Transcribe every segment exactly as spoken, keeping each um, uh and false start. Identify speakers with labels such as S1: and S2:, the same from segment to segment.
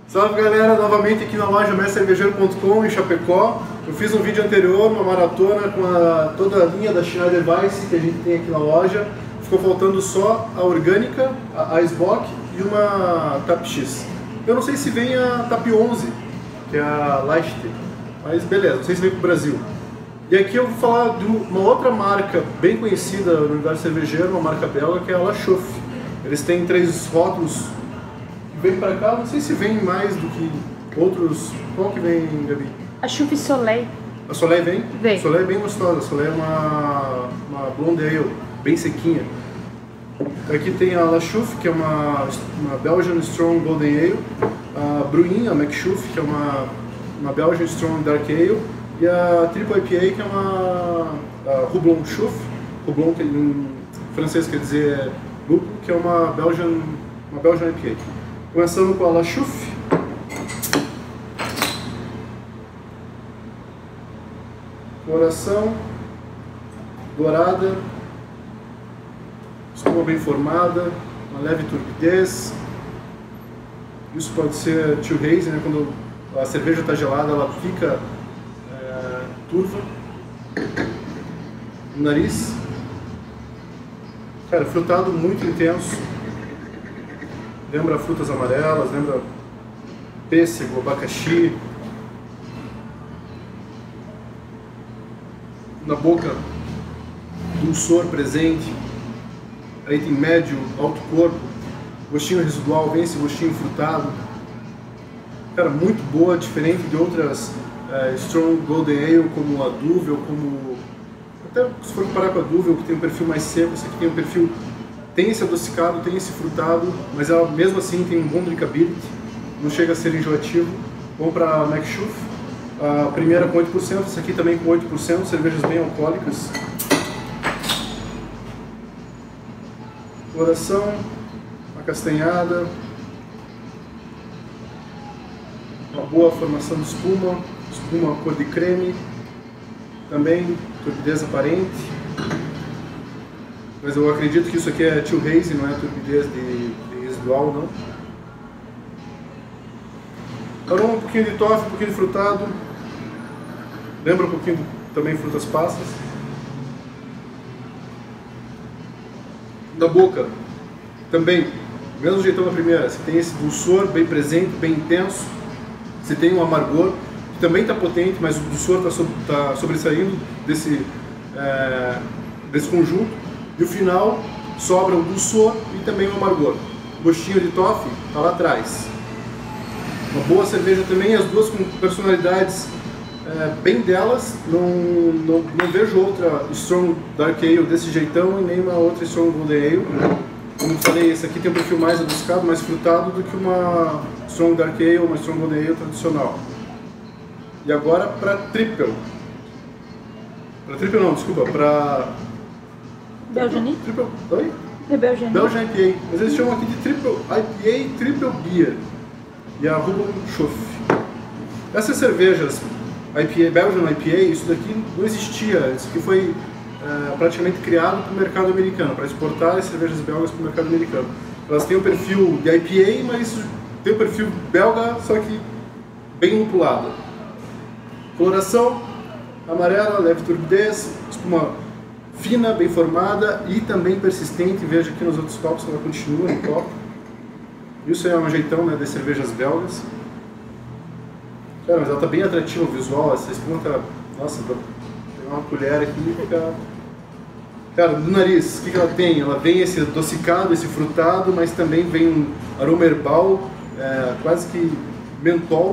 S1: Salve galera, novamente aqui na loja mestre cervejeiro ponto com em Chapecó. Eu fiz um vídeo anterior, uma maratona com a, toda a linha da Schneider Weiss que a gente tem aqui na loja. Ficou faltando só a orgânica, a Icebox e uma Tap X. Eu não sei se vem a Tap onze, que é a Light, mas beleza, não sei se vem para o Brasil. E aqui eu vou falar de uma outra marca bem conhecida no universo cervejeiro, uma marca belga, que é a La Chouffe. Eles têm três rótulos. Vem pra cá, não sei se vem mais do que outros. Qual que vem, Gabi?
S2: A Chouffe Soleil.
S1: A Soleil vem?
S2: Vem.
S1: A Soleil é bem gostosa. A Soleil é uma, uma blonde ale, bem sequinha. Aqui tem a La Chouffe, que é uma, uma Belgian Strong Golden Ale. A Bruin, a Mac Chouffe, que é uma, uma Belgian Strong Dark Ale. E a Triple I P A, que é uma a Houblon Chouffe. Houblon, que em francês quer dizer lúpulo, que é uma Belgian, uma Belgian I P A. Começando com a La Chouffe. Coloração dourada, espuma bem formada, uma leve turbidez. Isso pode ser too hazy, né? Quando a cerveja está gelada, ela fica é, turva. O nariz, cara, frutado muito intenso. Lembra frutas amarelas, lembra pêssego, abacaxi. Na boca, dulçor presente. Aí tem médio, alto corpo, gostinho residual, vem esse gostinho frutado. Cara, muito boa, diferente de outras uh, Strong Golden Ale, como a Duvel, como... Até se for comparar com a Duvel, que tem um perfil mais seco, esse aqui tem um perfil... Tem esse adocicado, tem esse frutado, mas ela mesmo assim tem um bom drinkability, não chega a ser enjoativo. Vamos para a Mac Chouffe, a primeira com oito por cento, essa aqui também com oito por cento, cervejas bem alcoólicas. Coloração, acastanhada, uma boa formação de espuma, espuma cor de creme, também turbidez aparente. Mas eu acredito que isso aqui é too hazy, não é turbidez de, de residual, não. Aroma um pouquinho de toffee, um pouquinho de frutado. Lembra um pouquinho de, também frutas passas. Na boca, também, mesmo jeitão da primeira, você tem esse dulçor bem presente, bem intenso. Você tem um amargor, que também está potente, mas o dulçor está so, tá sobressaindo desse, é, desse conjunto. E o final sobra o dulçor e também o amargor. O gostinho de toffee está lá atrás. Uma boa cerveja também, as duas com personalidades é, bem delas. Não, não, não vejo outra Strong Dark Ale desse jeitão e nem uma outra Strong Golden Ale. Como eu falei, esse aqui tem um perfil mais adocicado, mais frutado do que uma Strong Dark Ale ou uma Strong Golden Ale tradicional. E agora para Triple. Para Triple não, desculpa, para...
S2: Belgian?
S1: Triple... Oi?
S2: É Belgian.
S1: Belgian I P A. Mas eles chamam aqui de Triple I P A e Triple Beer. E a Houblon Chouffe. Essas cervejas I P A, Belgian I P A, isso daqui não existia. Isso aqui foi é, praticamente criado para o mercado americano, para exportar as cervejas belgas para o mercado americano. Elas têm o perfil de I P A, mas tem o perfil belga, só que bem lupulado. Coloração amarela, leve turbidez, espuma fina, bem formada e também persistente. Veja aqui nos outros copos que ela continua no copo. Isso é um jeitão, né, das cervejas belgas. Cara, mas ela está bem atrativa o visual. Essa espuma tá... Nossa, vou pegar uma colher aqui e ficar... Cara, no nariz, o que, que ela tem? Ela vem esse adocicado, esse frutado, mas também vem um aroma herbal, é, quase que mentol.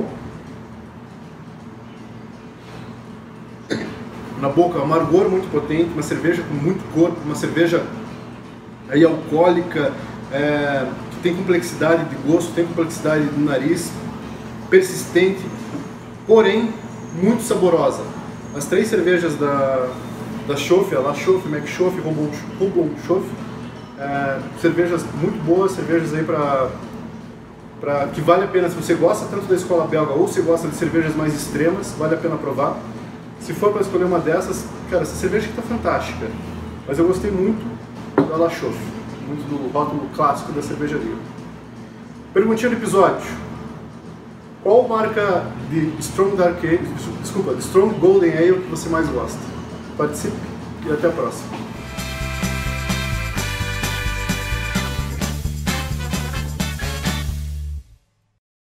S1: Na boca, amargor muito potente, uma cerveja com muito corpo, uma cerveja aí alcoólica, é, que tem complexidade de gosto, tem complexidade no nariz, persistente, porém muito saborosa. As três cervejas da, da Chouffe, a La Chouffe, Mac Chouffe, Houblon Chouffe, é, cervejas muito boas, cervejas aí para para que vale a pena, se você gosta tanto da escola belga ou se gosta de cervejas mais extremas, vale a pena provar. Se for para escolher uma dessas, cara, essa cerveja aqui tá fantástica. Mas eu gostei muito da La Chouffe, muito do rótulo clássico da cervejaria. Perguntinha do episódio. Qual marca de Strong Dark Ale, desculpa, de Strong Golden Ale que você mais gosta? Participe e até a próxima.